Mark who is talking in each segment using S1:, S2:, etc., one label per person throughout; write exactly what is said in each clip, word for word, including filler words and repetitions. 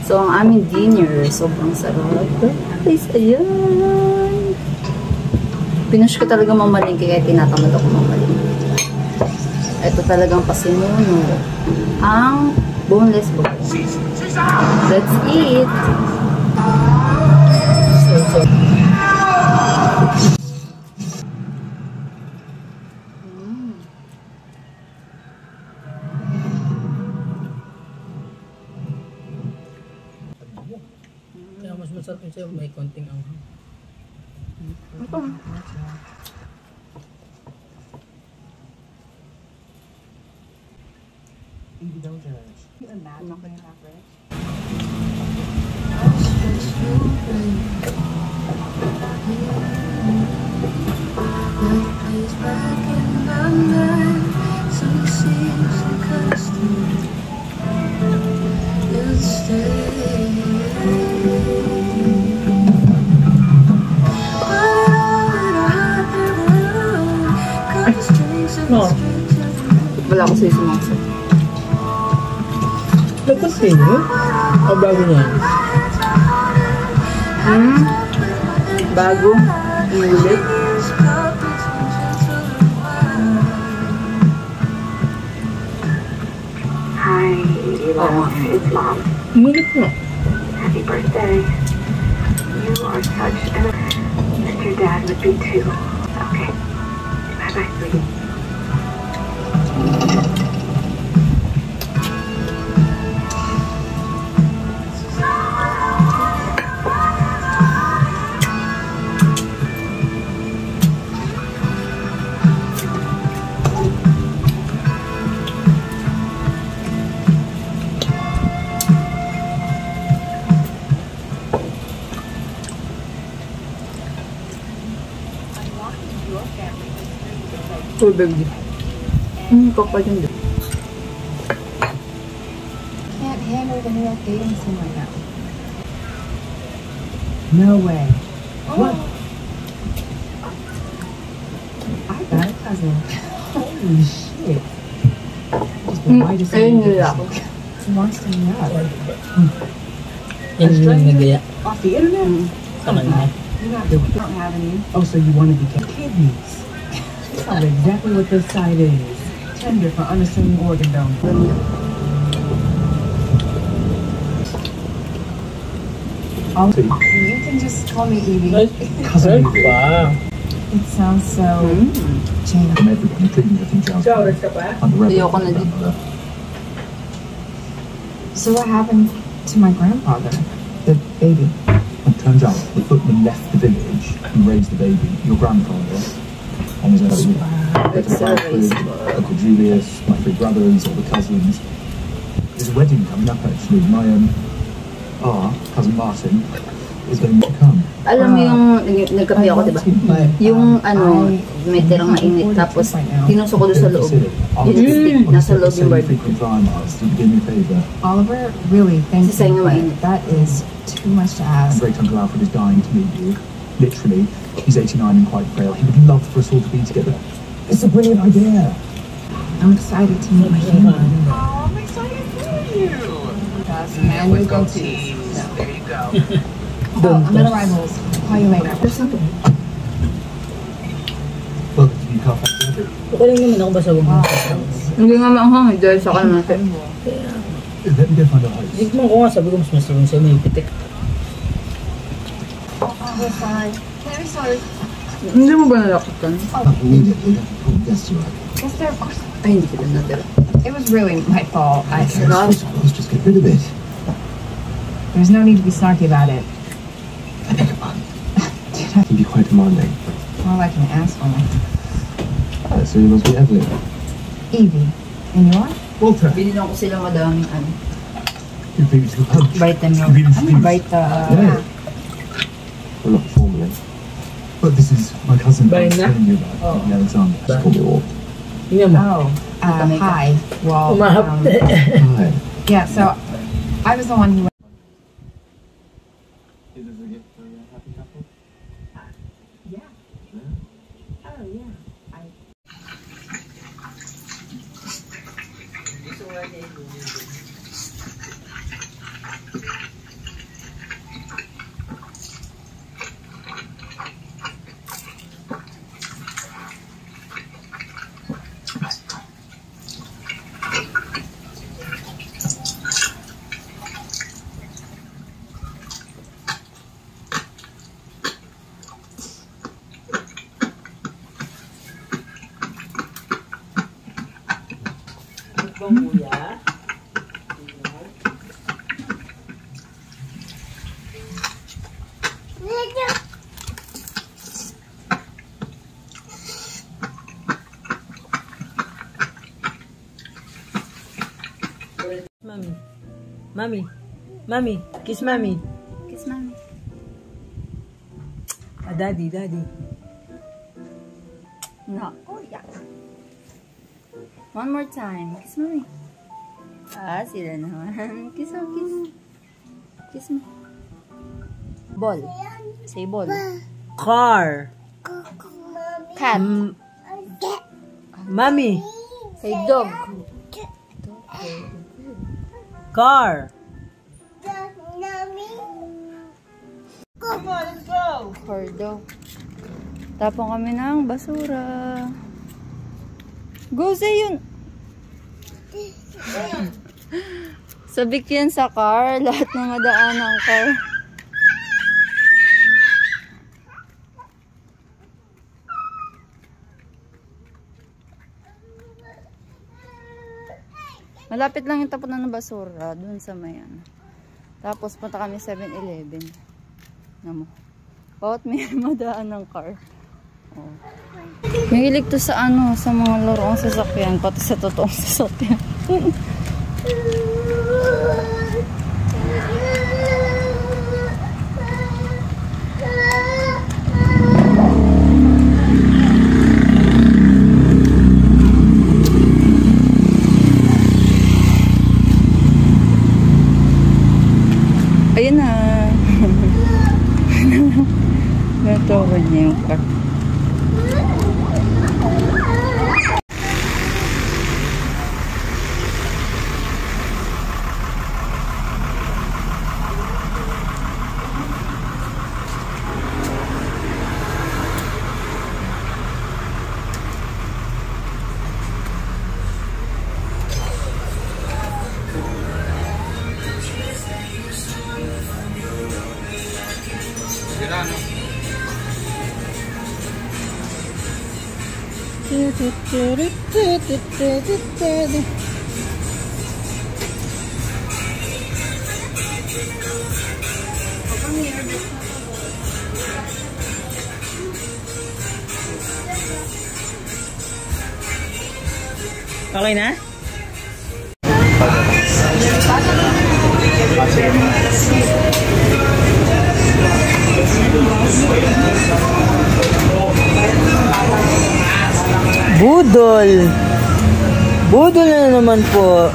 S1: So, ang aming dinner, sobrang sarap. Guys, ayan. Pinush ko talaga mamalingki kaya tinatamad ako mamalingki. Ito talagang pasinuno. Ang boneless buffet. Let's eat! So, so. Mm.
S2: Kaya mas masarap yung sa'yo, may konting anghang.
S1: Ito.
S3: Indulgence. You imagine being that rich?
S2: No.
S1: Wala ko sa isang mga.
S2: Nag-continue? O bago niya?
S1: Hmm? Bago? Ulit?
S4: Hi, Eva. It's Mom.
S2: Ulit na.
S4: Happy birthday. You are such an... Your dad would be too. Okay. Bye-bye, sweetie.
S1: Tubig din. Hmm, kapal yun din.
S3: Can't handle the new dating scene right now. No way. What? I got a cousin. Holy shit. Just the whitest
S1: Ayun
S3: thing.
S1: nila ako.
S3: He wants to meet up.
S2: Yan yung nagaya
S3: Off the internet?
S2: sa kanya.
S3: You're not doing. You don't have any. Oh, so you want to be kidneys? That's exactly what this site is. Tender for unassuming organ donor. Oh, you can just call me Evie.
S2: Ay, kasal pa.
S3: It sounds so
S1: Hmm.
S3: Jane.
S5: From everyone, including the King Charles. And the rebel
S1: Ayoko na din.
S5: grandmother.
S3: So what happened to my grandfather? The baby.
S5: It turns out the footman left the village and raised the baby. Your grandfather, on his own.
S1: It's so racist.
S5: Uncle Julius, my three brothers, all the cousins. There's a wedding coming up actually. My um, our cousin Martin is going to come.
S1: Alam mo yung nagkape ako, diba? Yung ano, may tirang mainit, tapos tinusok ko doon sa loob. Yung stick, nasa loob yung bird.
S5: Frequent dramas. Do me a favour.
S3: Oliver, really, thank
S1: Kasi sa'yo nga
S3: you.
S1: mainit.
S3: That is too much to ask.
S5: Great Uncle Alfred is dying to meet you. Literally, he's eighty-nine and quite frail. He would love for us all to be together. It's a brilliant idea.
S3: I'm excited to meet my family.
S6: Oh, I'm excited for you.
S3: And we go to.
S6: There you go.
S3: Oh, I'm at arrivals. Call you later.
S5: Welcome to Newcastle.
S2: Okay lang naman ako basta huwag mo.
S1: Hindi nga maanghang, dahil sa kanan natin.
S5: Let me go find a host.
S2: Digman ko nga, sabi ko mas masarap sa'yo, may pitik.
S3: We're fine. Very sorry.
S1: Hindi mo ba nalakutan?
S5: Immediately. Yes, you're right.
S3: Yes, sir, of course.
S1: Ay, hindi kita natira.
S3: It was really my fault. I,
S1: Sarap.
S5: Let's just get rid of it.
S3: there's no need to be snarky about it.
S5: I beg your pardon. I can be quite demanding.
S3: More like an asshole.
S5: Uh, so you must be Evelyn.
S3: Evie. And you are?
S5: Walter.
S1: Binilang ko sila madaming ano.
S5: You've been to the pub.
S1: Vitamin. Vita.
S5: Yeah. Well, not formally. But this is my cousin.
S2: By
S5: I'm
S2: now?
S5: telling you about.
S2: Oh.
S5: The Alexander. Just call me Walt.
S2: Tingnan mo.
S3: Oh, uh, hi. Well,
S2: Umahap.
S3: um,
S5: Hi.
S3: yeah, so I was the one who went.
S5: Is this a gift for a happy couple?
S3: Yeah. Oh, yeah. I.
S2: Mami. Mami. Kiss Mami.
S1: Kiss Mami.
S2: Ah, Daddy, Daddy.
S1: No. Oh, yeah. One more time. Kiss Mami. Ah, sila naman. Kiss mo, kiss. Kiss mo. Ball. Say ball.
S2: Car.
S1: Cat.
S2: M Mami.
S1: Say dog.
S2: Car.
S1: Car dog. Tapong kami ng basura. Go, say yun. Sabik yan sa car. Lahat ng madaan ng car. Malapit lang yung tapunan ng basura. Dun sa mayan. Tapos punta kami seven eleven. Namo. Bawat may madaan ng car. Oh. Mahilig to sa ano, sa mga laruang sasakyan, pati sa totoong sasakyan. Ayun na. Natawad niya yung car.
S2: Okay na? Budol. Budol na naman po.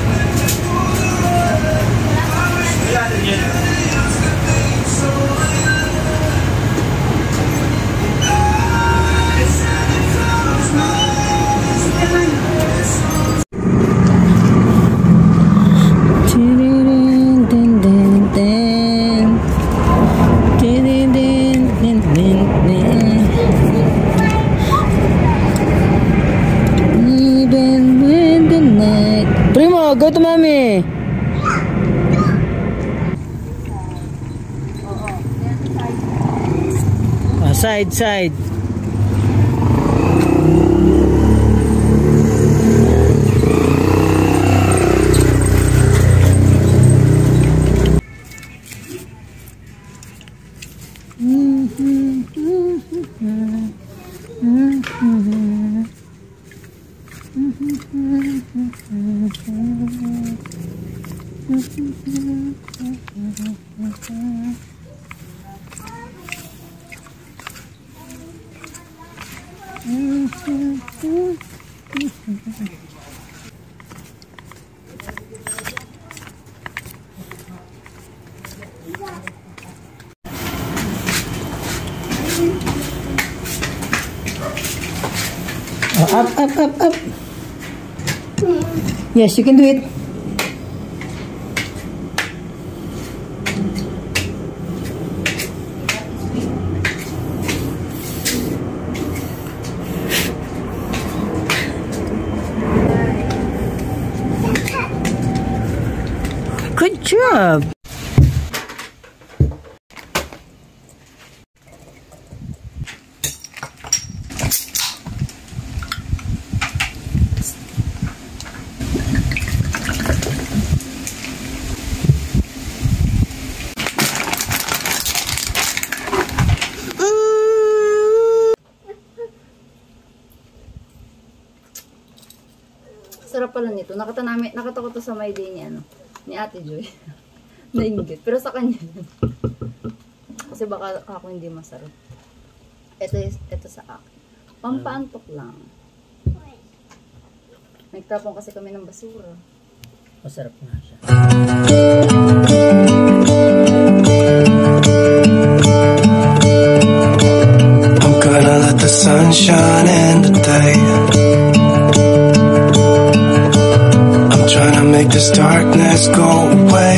S2: Primo, go to mommy. Oh, side, side. Oh, up, up, up, up. Yes, you can do it. Good job.
S1: Sarap pala nito. Nakata namin, nakata ko to sa my day ni ano. Ni Ate Joy. Nainggit. Pero sa kanya yun. Kasi baka ako hindi masarap. Ito, ito sa akin. Pampaantok lang. Nagtapon kasi kami ng basura.
S2: Masarap nga siya.
S7: I'm gonna let the sun shine in the day. I'm trying to make this darkness go away.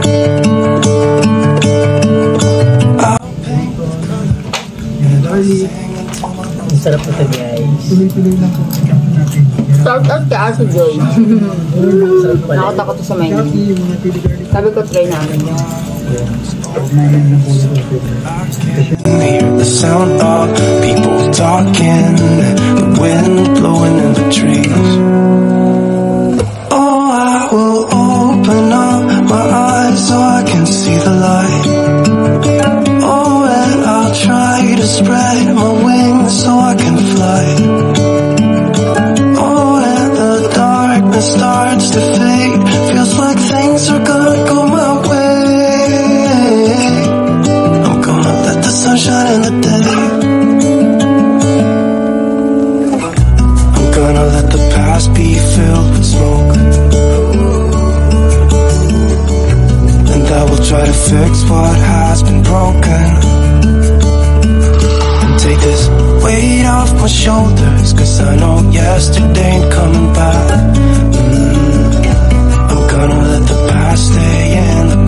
S7: I'll paint the color.
S2: Ang sarap ito guys.
S1: Start out ka Ate Joy. Nakatakot to sa menu. Sabi ko try namin yun.
S7: Hear the sound of people talking, the wind blowing in the trees. Oh, I will open up my eyes so I can see the light. Oh, and I'll try to spread my wings so I can fly. Oh, and the darkness starts to fade. Feels like things are gonna go my way. I'm gonna let the sunshine in the day. I'm gonna let the past be filled with smoke, and I will try to fix what has been broken, and take this weight off my shoulders, cause I know yesterday ain't coming back. mm. I'm gonna let the past stay in the